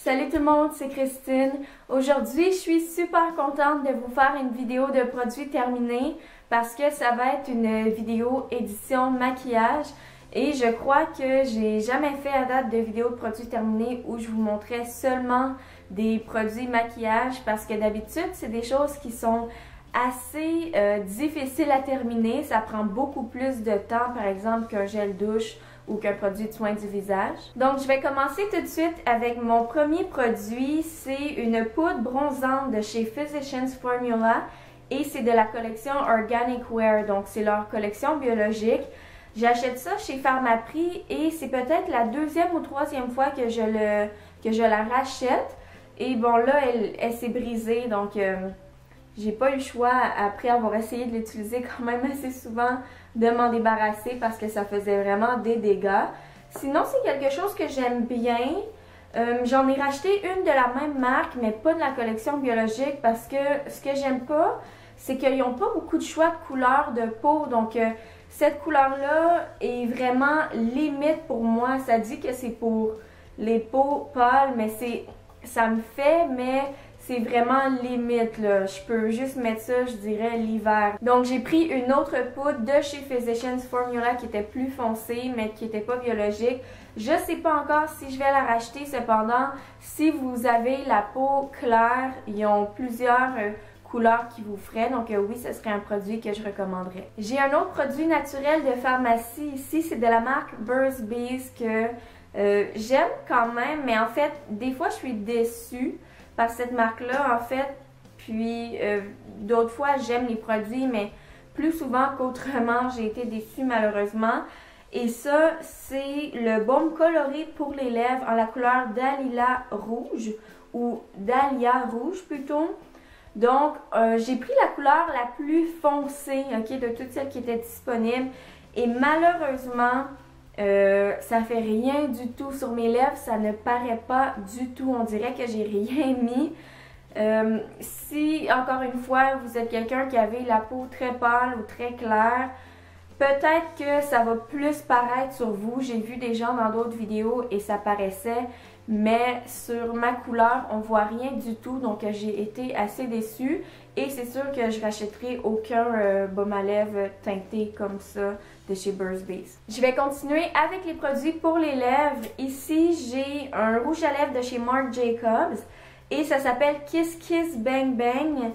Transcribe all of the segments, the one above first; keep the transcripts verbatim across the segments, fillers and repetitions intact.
Salut tout le monde, c'est Christine. Aujourd'hui, je suis super contente de vous faire une vidéo de produits terminés parce que ça va être une vidéo édition maquillage et je crois que j'ai jamais fait à date de vidéo de produits terminés où je vous montrais seulement des produits maquillage parce que d'habitude, c'est des choses qui sont assez euh, difficiles à terminer. Ça prend beaucoup plus de temps, par exemple, qu'un gel douche ou qu'un produit de soin du visage. Donc, je vais commencer tout de suite avec mon premier produit. C'est une poudre bronzante de chez Physicians Formula et c'est de la collection Organic Wear. Donc, c'est leur collection biologique. J'achète ça chez Pharmaprix et c'est peut-être la deuxième ou troisième fois que je, le, que je la rachète. Et bon, là, elle, elle s'est brisée, donc euh, j'ai pas eu le choix, après avoir essayé de l'utiliser quand même assez souvent, de m'en débarrasser parce que ça faisait vraiment des dégâts. Sinon, c'est quelque chose que j'aime bien. Euh, J'en ai racheté une de la même marque, mais pas de la collection biologique parce que ce que j'aime pas, c'est qu'ils n'ont pas beaucoup de choix de couleurs de peau. Donc, euh, cette couleur-là est vraiment limite pour moi. Ça dit que c'est pour les peaux pâles, mais c'est ça me fait, mais c'est vraiment limite, là. Je peux juste mettre ça, je dirais, l'hiver. Donc, j'ai pris une autre poudre de chez Physicians Formula qui était plus foncée, mais qui n'était pas biologique. Je sais pas encore si je vais la racheter. Cependant, si vous avez la peau claire, ils ont plusieurs euh, couleurs qui vous feraient. Donc, euh, oui, ce serait un produit que je recommanderais. J'ai un autre produit naturel de pharmacie ici. C'est de la marque Burt's Bees que euh, j'aime quand même. Mais en fait, des fois, je suis déçue par cette marque-là, en fait. Puis, euh, d'autres fois, j'aime les produits, mais plus souvent qu'autrement, j'ai été déçue malheureusement. Et ça, c'est le baume coloré pour les lèvres en la couleur Dahlia rouge, ou Dahlia rouge plutôt. Donc, euh, j'ai pris la couleur la plus foncée, ok, de toutes celles qui étaient disponibles. Et malheureusement, Euh, ça fait rien du tout sur mes lèvres, ça ne paraît pas du tout, on dirait que j'ai rien mis. Euh, si, encore une fois, vous êtes quelqu'un qui avait la peau très pâle ou très claire, peut-être que ça va plus paraître sur vous. J'ai vu des gens dans d'autres vidéos et ça paraissait, mais sur ma couleur, on voit rien du tout, donc j'ai été assez déçue. Et c'est sûr que je rachèterai aucun euh, baume à lèvres teinté comme ça de chez Burt's Bees. Je vais continuer avec les produits pour les lèvres. Ici, j'ai un rouge à lèvres de chez Marc Jacobs et ça s'appelle Kiss Kiss Bang Bang,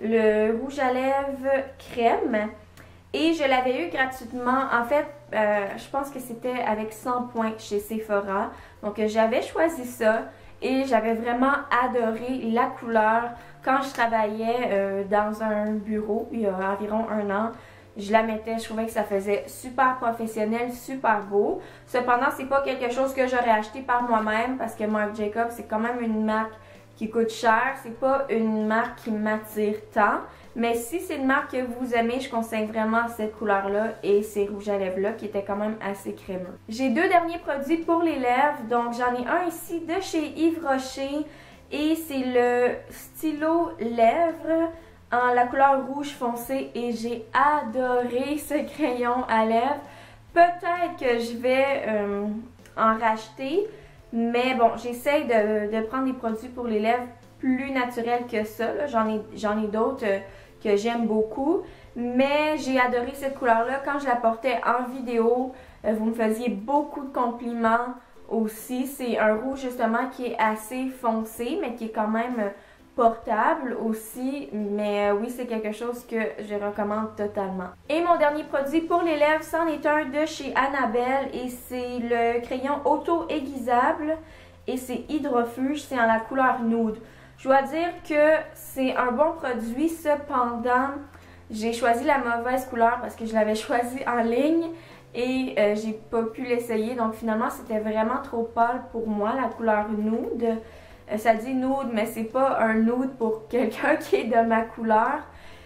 le rouge à lèvres crème. Et je l'avais eu gratuitement. En fait, euh, je pense que c'était avec cent points chez Sephora. Donc, j'avais choisi ça et j'avais vraiment adoré la couleur. Quand je travaillais euh, dans un bureau, il y a environ un an, je la mettais, je trouvais que ça faisait super professionnel, super beau. Cependant, c'est pas quelque chose que j'aurais acheté par moi-même parce que Marc Jacobs, c'est quand même une marque qui coûte cher. C'est pas une marque qui m'attire tant. Mais si c'est une marque que vous aimez, je conseille vraiment cette couleur-là et ces rouges à lèvres-là qui étaient quand même assez crémeux. J'ai deux derniers produits pour les lèvres. Donc, j'en ai un ici de chez Yves Rocher et c'est le stylo lèvres en la couleur rouge foncé et j'ai adoré ce crayon à lèvres. Peut-être que je vais euh, en racheter, mais bon, j'essaye de, de prendre des produits pour les lèvres plus naturels que ça. J'en ai, j'en ai d'autres euh, que j'aime beaucoup, mais j'ai adoré cette couleur-là. Quand je la portais en vidéo, euh, vous me faisiez beaucoup de compliments aussi. C'est un rouge justement qui est assez foncé, mais qui est quand même euh, portable aussi, mais euh, oui, c'est quelque chose que je recommande totalement. Et mon dernier produit pour les lèvres, c'en est un de chez Annabelle et c'est le crayon auto-aiguisable et c'est hydrofuge, c'est en la couleur nude. Je dois dire que c'est un bon produit, cependant, j'ai choisi la mauvaise couleur parce que je l'avais choisi en ligne et euh, j'ai pas pu l'essayer, donc finalement, c'était vraiment trop pâle pour moi, la couleur nude. Ça dit nude, mais c'est pas un nude pour quelqu'un qui est de ma couleur.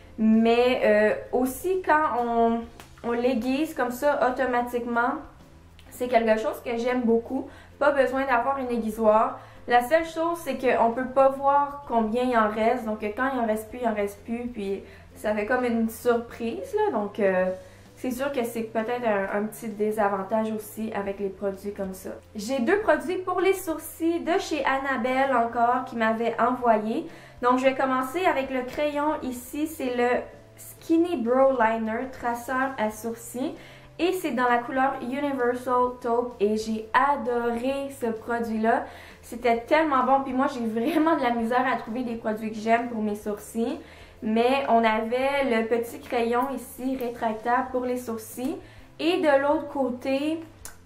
Mais euh, aussi, quand on, on l'aiguise comme ça automatiquement, c'est quelque chose que j'aime beaucoup. Pas besoin d'avoir une aiguisoire. La seule chose, c'est qu'on peut pas voir combien il en reste. Donc, quand il en reste plus, il en reste plus. Puis, ça fait comme une surprise, là. Donc, euh, c'est sûr que c'est peut-être un, un petit désavantage aussi avec les produits comme ça. J'ai deux produits pour les sourcils de chez Annabelle encore qui m'avaient envoyé. Donc je vais commencer avec le crayon ici, c'est le Skinny Brow Liner traceur à sourcils. Et c'est dans la couleur Universal Taupe et j'ai adoré ce produit-là. C'était tellement bon. Puis moi, j'ai vraiment de la misère à trouver des produits que j'aime pour mes sourcils. Mais on avait le petit crayon ici, rétractable pour les sourcils. Et de l'autre côté,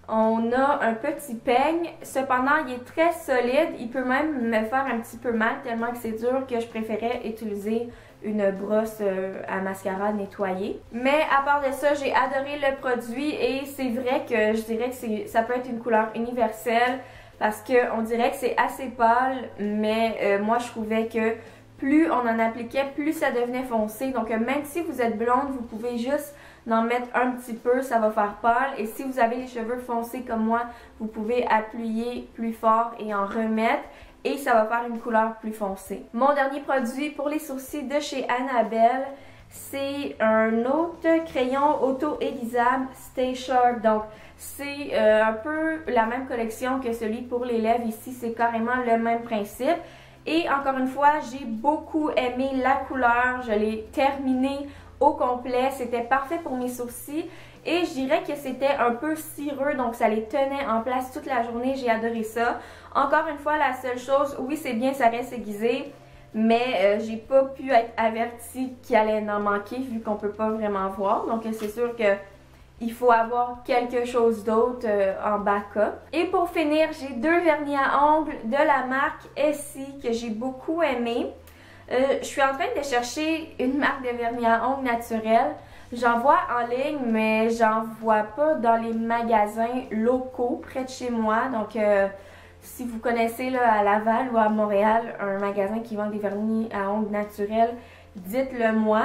on a un petit peigne. Cependant, il est très solide. Il peut même me faire un petit peu mal tellement que c'est dur que je préférais utiliser une brosse euh, à mascara nettoyée. Mais à part de ça, j'ai adoré le produit et c'est vrai que je dirais que ça peut être une couleur universelle parce qu'on dirait que c'est assez pâle, mais euh, moi je trouvais que plus on en appliquait, plus ça devenait foncé. Donc euh, même si vous êtes blonde, vous pouvez juste en mettre un petit peu, ça va faire pâle. Et si vous avez les cheveux foncés comme moi, vous pouvez appuyer plus fort et en remettre. Et ça va faire une couleur plus foncée. Mon dernier produit pour les sourcils de chez Annabelle, c'est un autre crayon auto-aiguisable Stay Sharp. Donc, c'est euh, un peu la même collection que celui pour les lèvres. Ici, c'est carrément le même principe. Et encore une fois, j'ai beaucoup aimé la couleur. Je l'ai terminé au complet. C'était parfait pour mes sourcils. Et je dirais que c'était un peu cireux, donc ça les tenait en place toute la journée. J'ai adoré ça. Encore une fois, la seule chose, oui c'est bien, ça reste aiguisé, mais euh, j'ai pas pu être avertie qu'il allait en manquer vu qu'on peut pas vraiment voir. Donc c'est sûr que il faut avoir quelque chose d'autre euh, en backup. Et pour finir, j'ai deux vernis à ongles de la marque Essie que j'ai beaucoup aimé. Euh, je suis en train de chercher une marque de vernis à ongles naturel. J'en vois en ligne, mais j'en vois pas dans les magasins locaux près de chez moi. Donc, euh, si vous connaissez là, à Laval ou à Montréal un magasin qui vend des vernis à ongles naturels, dites-le moi.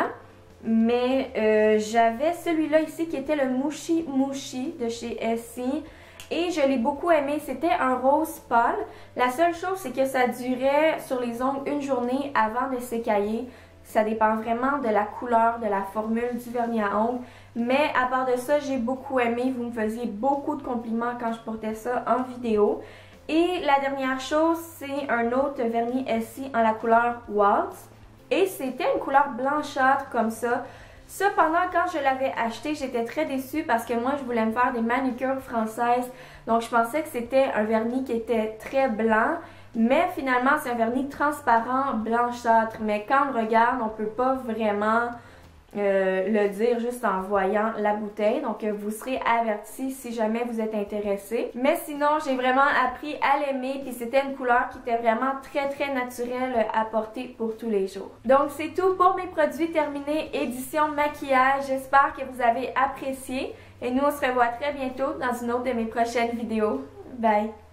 Mais euh, j'avais celui-là ici qui était le Mouschi Mouschi de chez Essie. Et je l'ai beaucoup aimé. C'était un rose pâle. La seule chose, c'est que ça durait sur les ongles une journée avant de s'écailler. Ça dépend vraiment de la couleur, de la formule du vernis à ongles. Mais à part de ça, j'ai beaucoup aimé. Vous me faisiez beaucoup de compliments quand je portais ça en vidéo. Et la dernière chose, c'est un autre vernis Essie en la couleur Waltz. Et c'était une couleur blanchâtre comme ça. Cependant, quand je l'avais acheté, j'étais très déçue parce que moi, je voulais me faire des manucures françaises. Donc, je pensais que c'était un vernis qui était très blanc. Mais finalement, c'est un vernis transparent blanchâtre. Mais quand on le regarde, on ne peut pas vraiment euh, le dire juste en voyant la bouteille. Donc, euh, vous serez avertis si jamais vous êtes intéressé. Mais sinon, j'ai vraiment appris à l'aimer. Puis c'était une couleur qui était vraiment très, très naturelle à porter pour tous les jours. Donc, c'est tout pour mes produits terminés édition maquillage. J'espère que vous avez apprécié. Et nous, on se revoit très bientôt dans une autre de mes prochaines vidéos. Bye!